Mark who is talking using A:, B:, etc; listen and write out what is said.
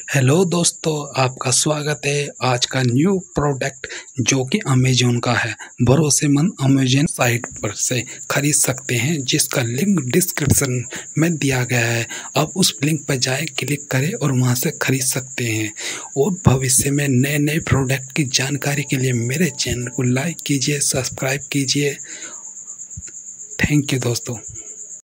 A: Hello दोस्तों, आपका स्वागत है। आज का न्यू प्रोडक्ट जो कि अमेज़न का है। भरोसेमंद अमेज़न साइट पर से खरीद सकते हैं, जिसका लिंक डिस्क्रिप्शन में दिया गया है। आप उस लिंक पर जाएं, क्लिक करें और वहां से खरीद सकते हैं। और भविष्य में नए नए प्रोडक्ट की जानकारी के लिए मेरे चैनल को लाइक कीजिए, सब्सक्राइब कीजिए। थैंक यू दोस्तों।